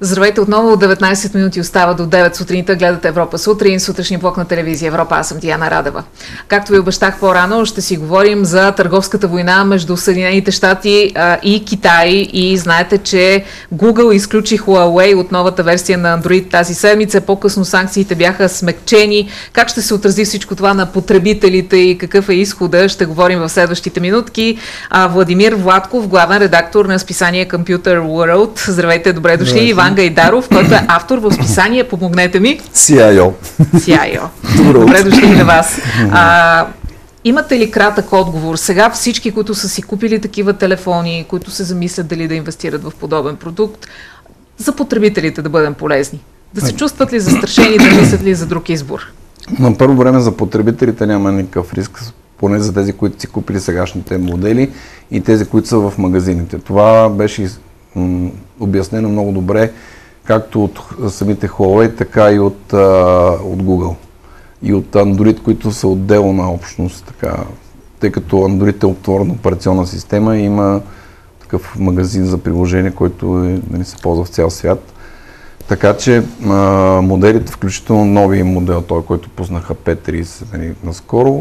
Здравейте отново, 19 минути остава до 9 сутринта. Гледате Европа сутрин, сутрешния блок на телевизия Европа. Аз съм Диана Радева. Както ви обещах по-рано, ще си говорим за търговската война между Съединените щати и Китай. И знаете, че Google изключи Huawei от новата версия на Android тази седмица. По-късно санкциите бяха смекчени. Как ще се отрази всичко това на потребителите и какъв е изхода, ще говорим в следващите минутки. Владимир Владков, главен редактор на списание Computer World. Здравейте, добре дошли. Иван Гайдаров, който е автор в списание, помогнете ми. CIO. Добре дошли и на вас. Имате ли кратък отговор? Сега всички, които са си купили такива телефони, които се замислят дали да инвестират в подобен продукт, за потребителите да бъдем полезни? Да се чувстват ли застрашени, да мислят ли за друг избор? На първо време за потребителите няма никакъв риск, поне за тези, които си купили сегашните модели и тези, които са в магазините. Това беше обяснено много добре, както от самите Huawei, така и от Google. И от Android, които са отделна общност. Така, тъй като Android е отворена операционна система и има такъв магазин за приложение, който се ползва в цял свят. Така че моделите, включително новия модел, той, който пуснаха P30 наскоро,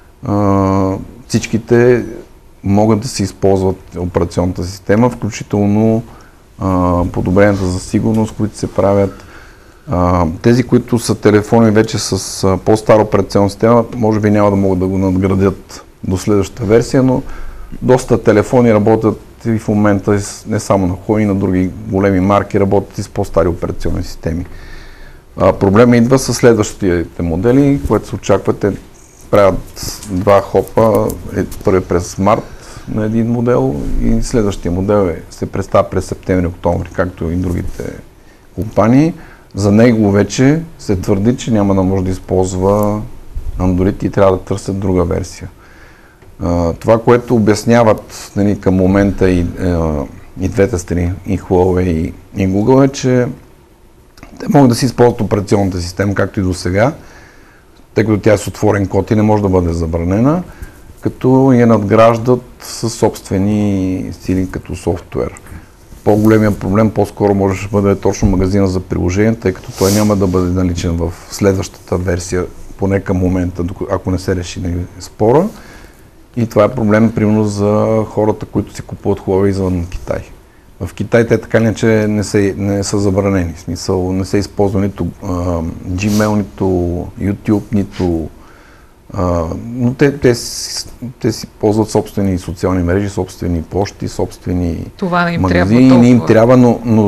всичките могат да се използват операционната система, включително подобренията за сигурност, които се правят. Тези, които са телефони вече с по-стара операционна система, може би няма да могат да го надградят до следващата версия, но доста телефони работят и в момента, не само на Huawei, и на други големи марки, работят и с по-стари операционни системи. Проблемът идва с следващите модели, което се очаквате, правят два хопа, първи през март на един модел и следващия модел се представя през септември-октомври, както и другите компании. За него вече се твърди, че няма да може да използва Android и трябва да търсят друга версия. Това, което обясняват към момента и двете страни, и Huawei и Google, е, че те могат да си използват операционната система, както и до сега, тъй като тя е с отворен код и не може да бъде забранена, като я надграждат със собствени сили като софтуер. По-големият проблем по-скоро може да бъде точно магазина за приложения, тъй като той няма да бъде наличен в следващата версия, поне към момента, ако не се реши спора. И това е проблем, примерно, за хората, които си купуват Huawei извън Китай. В Китай те така не, че не са забранени. В смисъл, не се използва нито Gmail, нито YouTube, нито... но те си ползват собствени социални мрежи, собствени почти, собствени магазини. Не им трябва, но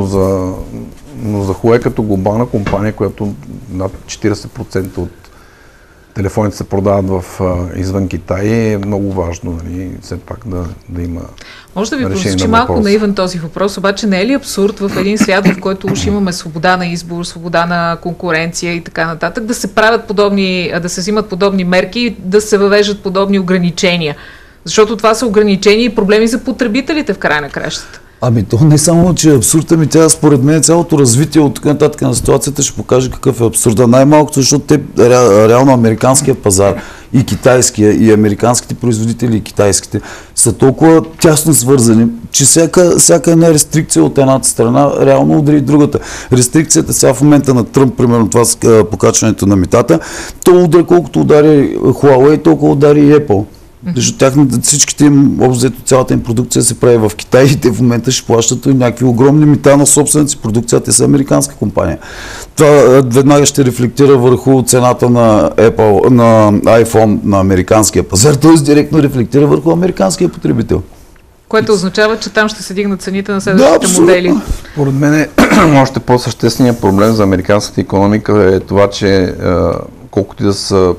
за Huawei като глобална компания, която над 40% от телефоните се продават извън Китай, е много важно, все пак да има. Може да ви прозвучи малко наивен този въпрос, обаче не е ли абсурд в един свят, в който уж имаме свобода на избор, свобода на конкуренция и така нататък, да се правят да се взимат подобни мерки и да се въвеждат подобни ограничения? Защото това са ограничения и проблеми за потребителите в края на кращата. То не само, че е абсурд, тя според мен цялото развитие от тук нататък на ситуацията ще покаже какъв е абсурда. Най-малкото, защото реално американския пазар и китайския, и американските производители и китайските са толкова тясно свързани, че всяка една рестрикция от едната страна реално удари другата. Рестрикцията сега в момента на Тръмп, примерно това с покачването на митата, то удари, колкото удари Huawei, толкова удари и Apple. Защото всичките им, обзето цялата им продукция се прави в Китай и те в момента ще плащат някакви огромни мита на собствената си продукция, те са американска компания. Това веднага ще рефлектира върху цената на Apple, на iPhone на американския пазар, т.е. директно рефлектира върху американския потребител. Което означава, че там ще се дигнат цените на следващите модели. Според мен още по-същественият проблем за американската икономика е това, че колкото и да са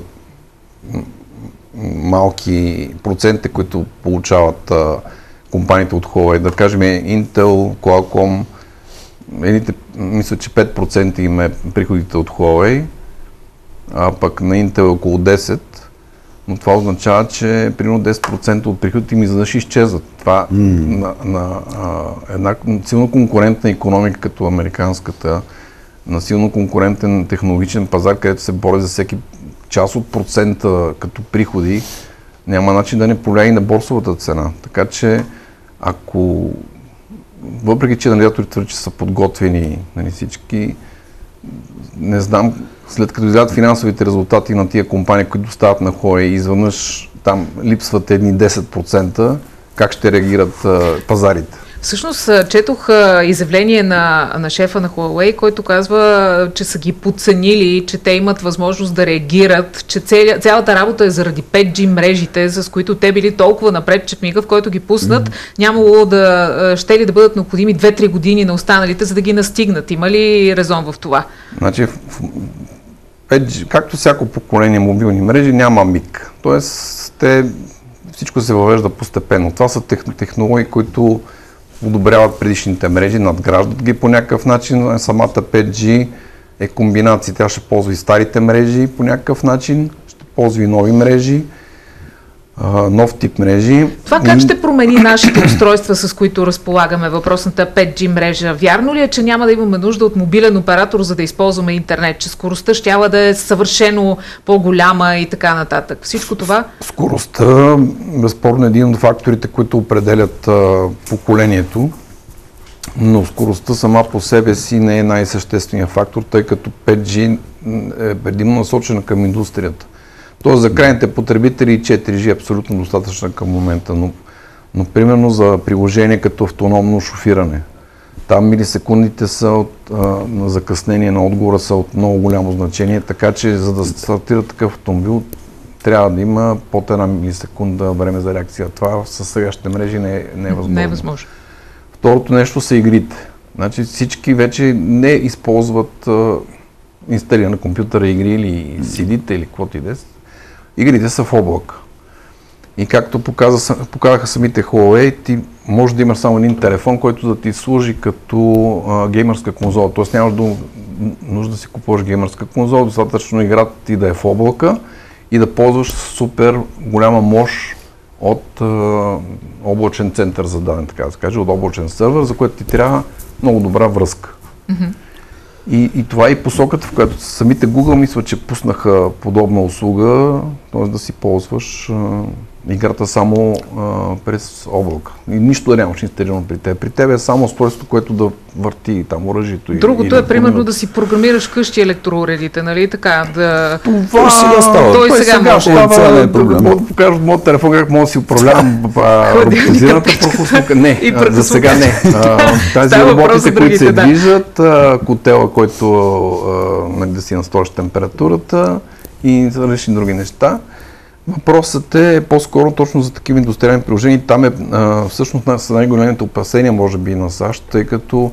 малки проценти, които получават компаниите от Huawei, да кажем Intel, Qualcomm, мисля, че 5% им е приходите от Huawei, а пък на Intel е около 10%, но това означава, че примерно 10% от приходите им изведнъж изчезват. Това на една силно конкурентна икономика като американската, на силно конкурентен технологичен пазар, където се бори за всеки част от процента като приходи, няма начин да не повлияе и на борсовата цена. Така че, ако въпреки че анализаторите твърдят, че са подготвени, нали, всички, не знам, след като излязат финансовите резултати на тия компании, които стават на Huawei и изведнъж там липсват едни 10%, как ще реагират пазарите? Всъщност четох изявление на шефа на Huawei, който казва, че са ги подценили, че те имат възможност да реагират, че цялата работа е заради 5G мрежите, с които те били толкова напред, че в мига, в който ги пуснат, нямало ще ли да бъдат необходими 2-3 години на останалите, за да ги настигнат. Има ли резон в това? Значи, 5G, както всяко поколение мобилни мрежи, няма миг. Тоест, всичко се въвежда постепенно. Това са технологии, които подобряват предишните мрежи, надграждат ги по някакъв начин. Самата 5G е комбинация. Тя ще ползва и старите мрежи по някакъв начин, ще ползва и нови мрежи, нов тип мрежи. Това как ще промени нашите устройства, с които разполагаме, въпросната 5G мрежа? Вярно ли е, че няма да имаме нужда от мобилен оператор, за да използваме интернет, че скоростта щяла да е съвършено по-голяма и така нататък? Всичко това? Скоростта, безспорно, е един от факторите, които определят поколението, но скоростта сама по себе си не е най-същественият фактор, тъй като 5G е предимно насочена към индустрията. Тоест за крайните потребители 4G е абсолютно достатъчна към момента, но примерно за приложение като автономно шофиране, там милисекундите са на закъснение на отговора са от много голямо значение, така че за да стартира такъв автомобил трябва да има под 1 милисекунда време за реакция. Това със сегашните мрежи не е възможно. Не е възможно. Второто нещо са игрите. Значи всички вече не използват инсталиране на компютъра игри или CD-те или каквото и да е. Игрите са в облак. И както показаха самите Huawei, ти може да имаш само един телефон, който да ти служи като геймърска конзола. Тоест нямаш нужда да си купуваш геймърска конзола, достатъчно играта ти да е в облака и да ползваш супер голяма мощ от облачен център за даден, така да се каже, от облачен сървър, за което ти трябва много добра връзка. И това е и посоката, в която самите Google мисля, че пуснаха подобна услуга, т.е. да си ползваш играта само през облака. И нищо да нямаш инсталирано при теб. При теб е само устройство, което да върти там оръжието. Другото е примерно да си програмираш къщи електроуредите, нали така? Това сега става. Той сега става да покажа от моят телефон как мога да си управлявам роботизираната прахосника. Не, за сега не. Тази роботите, които се движат, котела, който да си настроиш температурата и различни други неща. Въпросът е по-скоро точно за такива индустриални приложения. Там е всъщност са най-големите опасения, може би, на САЩ, тъй като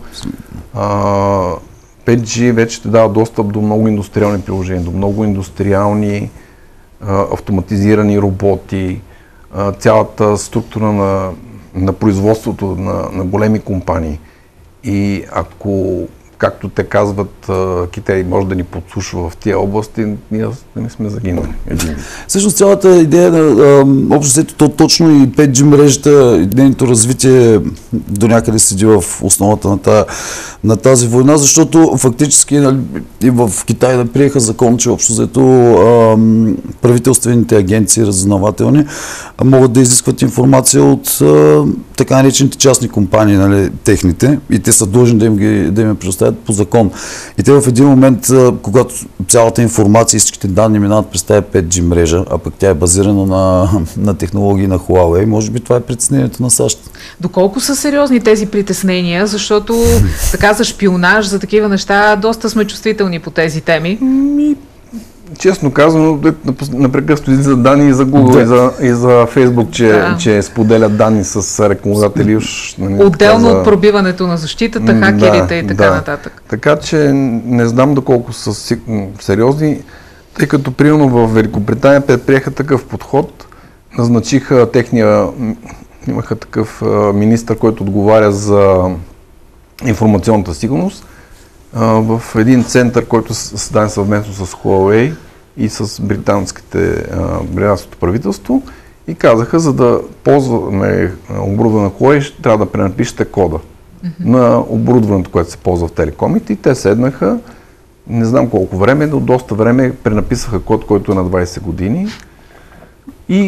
5G вече те дава достъп до много индустриални приложения, до много индустриални автоматизирани роботи, цялата структура на производството на големи компании. И ако, както те казват, Китай може да ни подслушва в тия области, ние не сме загинали. Всъщност цялата идея на обществото, точно и 5G мрежата, и нейното развитие до някъде седи в основата на тази война, защото фактически и в Китай приеха закон, че общо взето правителствените агенции разузнавателни могат да изискват информация от така наречените частни компании, нали, техните, и те са длъжни да им предоставят по закон. И те в един момент, когато цялата информация и всичките данни минават през тази 5G мрежа, а пък тя е базирана на технологии на Huawei, може би това е притеснението на САЩ. Доколко са сериозни тези притеснения, защото така за шпионаж, за такива неща, доста сме чувствителни по тези теми? Честно казано, напрекъснато излизат данни и за Google, и за Facebook, че споделят данни с рекламодатели. Отделно от пробиването на защитата, хакерите и така нататък. Така че не знам доколко са сериозни, тъй като примерно в Великобритания предприеха такъв подход, назначиха имаха такъв министър, който отговаря за информационната сигурност, в един център, който е създаден съвместно с Huawei и с британското правителство, и казаха, за да ползваме оборудване на Huawei, трябва да пренапишете кода на оборудването, което се ползва в телекомите, и те седнаха, не знам колко време, но доста време пренаписаха код, който е на 20 години, и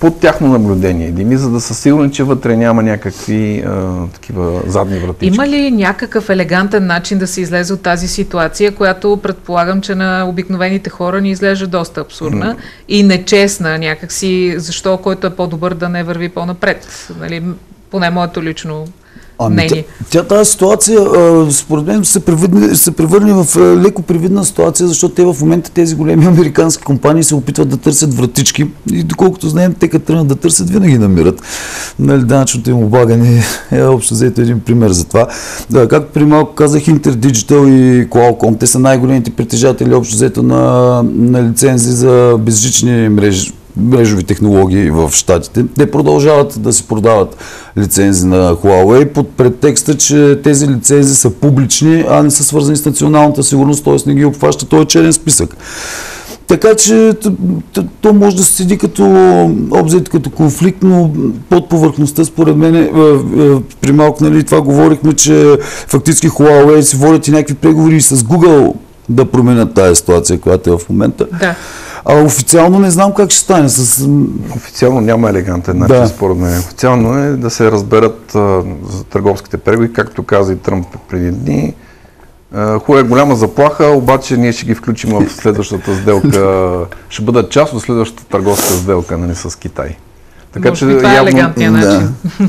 под тяхно наблюдение, за да са сигурни, че вътре няма някакви такива задни вратички. Има ли някакъв елегантен начин да се излезе от тази ситуация, която предполагам, че на обикновените хора ни изглежда доста абсурдна и нечестна някакси, защо който е по-добър да не върви по-напред? Нали? Поне моето лично мнение. Тази ситуация, според мен, се превърне в леко привидна ситуация, защото те в момента тези големи американски компании се опитват да търсят вратички и доколкото знаем, те като тръгнат да търсят, винаги намират. Нали, данъчното им облагане е общо взето един пример за това. Да, както при малко казах, Интердиджитал и Qualcomm, те са най-големите притежатели общо взето на лицензи за безжични мрежови технологии в щатите. Те продължават да си продават лицензи на Huawei под претекста, че тези лицензи са публични, а не са свързани с националната сигурност, т.е. не ги обхваща този черен списък. Така че то може да се седи като конфликт, но под повърхността, според мен, при малко, нали, това говорихме, че фактически Huawei си водят и някакви преговори и с Google да променят тази ситуация, която е в момента. Да. А официално не знам как ще стане. Официално няма елегантен начин, според мен. Официално е да се разберат за търговските преговори, както каза и Тръмп преди дни. Хубава е голяма заплаха, обаче ние ще ги включим в следващата сделка. Ще бъдат част от следващата търговска сделка, нали, с Китай. Така че това е елегантният начин.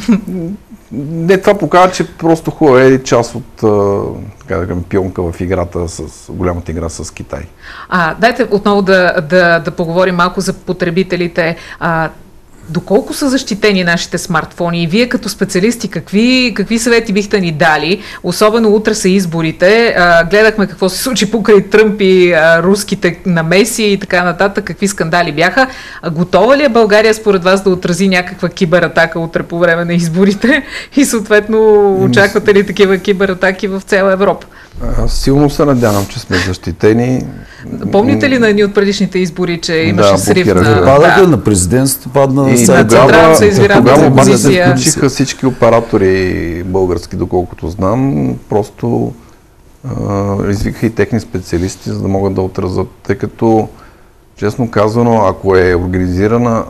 Не, това показва, че просто хубава е част от така да кажем, пионка в играта, с голямата игра с Китай. Дайте отново да поговорим малко за потребителите. Доколко са защитени нашите смартфони и вие като специалисти какви съвети бихте ни дали? Особено утре са изборите. Гледахме какво се случи покрай Тръмп и руските намеси и така нататък. Какви скандали бяха. Готова ли е България според вас да отрази някаква кибератака утре по време на изборите? И съответно очаквате ли такива кибератаки в цяла Европа? Силно се надявам, че сме защитени. Помните ли на едни от предишните избори, че имаше срив на президентството, падна на Централната избирателна комисия. Се включиха всички оператори български, доколкото знам. Просто извикаха и техни специалисти, за да могат да отразят, тъй като, честно казано, ако е организирана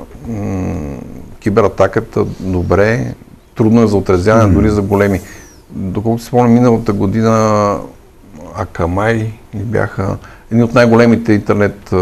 кибератаката добре, трудно е за отразяване, дори за големи. Доколкото си спомням, миналата година Акамай бяха едни от най-големите интернет.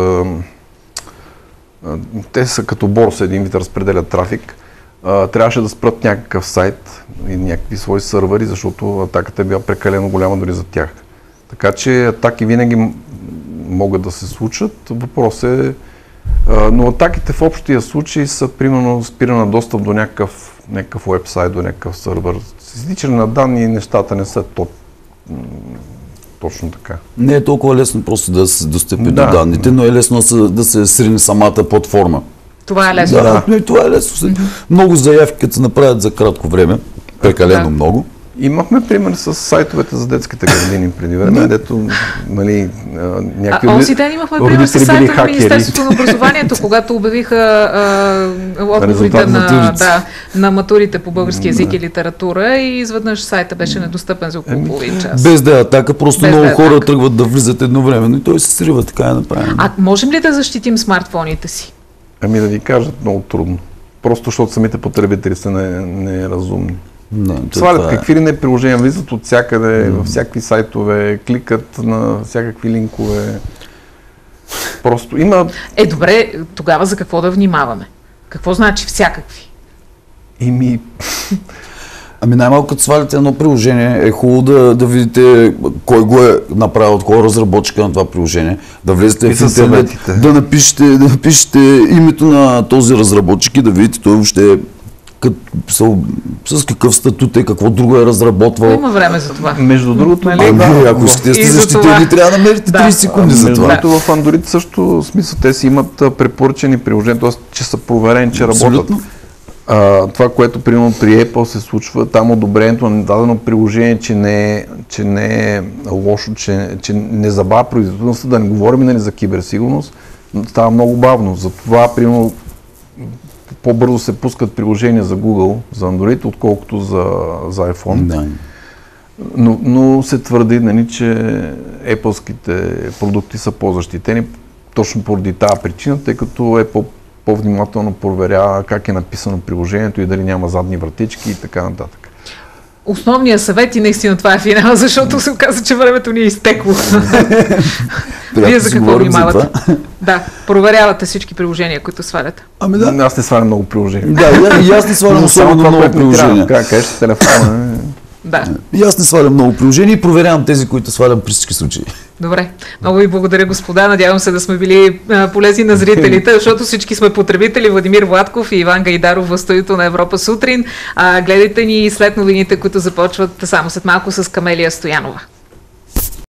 Те са като борса, един вид разпределят трафик. Трябваше да спрат някакъв сайт и някакви свои сървъри, защото атаката е била прекалено голяма дори за тях. Така че атаки винаги могат да се случат. Въпрос е, но атаките в общия случай са примерно спиране на достъп до някакъв уебсайт, до някакъв сървър. С изтичане на данни нещата не са точно така. Не е толкова лесно просто да се достъпи до данните, но е лесно да се срине самата платформа. Това е лесно. Да, това е лесно. Много заявки, като се направят за кратко време, прекалено много. Имахме пример с сайтовете за детските градини преди време, дето, нали, някакви онзи ден имахме пример с сайта на Министерството на образованието, когато обявиха отговорите на матурите по български език и литература и изведнъж сайта беше недостъпен за около половин час. Без да е атака, просто много хора тръгват да влизат едновременно и той се срива, така е направено. Можем ли да защитим смартфоните си? Да ви кажат, много трудно. Просто защото самите потребители са неразумни. Свалят какви ли не приложения, влизат от всякъде, във всякакви сайтове, кликат на всякакви линкове. Просто има... Добре, тогава за какво да внимаваме? Какво значи всякакви? Най-малко като свалите едно приложение, е хубаво да видите кой го е направил, кой е разработчика на това приложение, да влезете в интернет, да напишете името на този разработчик и да видите той въобще с какъв статут е, какво друго е разработвал. Има време за това. Между другото, ако искате да сте защитени, трябва да намерите 30 секунди за това. Между другото, в Android също смисъл, те си имат препоръчени приложения, т.е. че са проверени, че работят. Това, което примерно при Apple се случва, там одобрението на дадено приложение, че не е лошо, че не забавя производителността, да не говорим за киберсигурност, става много бавно. Затова, примерно, по-бързо се пускат приложения за Google, за Android, отколкото за iPhone. Да. Но се твърди, нали, че Apple-ските продукти са по-защитени точно поради тази причина, тъй като Apple по-внимателно проверява как е написано приложението и дали няма задни вратички и така нататък. Основният съвет и наистина това е финал, защото се оказа, че времето ни е изтекло. Вие за какво внимавате? Да, проверявате всички приложения, които сваляте. Ами да. Аз не свалям много приложения. Да, и аз не свалям особено много приложения. Кажеш телефона. Да. И аз не свалям много приложения и проверявам тези, които свалям при всички случаи. Добре. Много ви благодаря, господа. Надявам се да сме били полезни на зрителите, защото всички сме потребители. Владимир Владков и Иван Гайдаров в студиото на Европа сутрин. Гледайте ни след новините, които започват само след малко с Камелия Стоянова.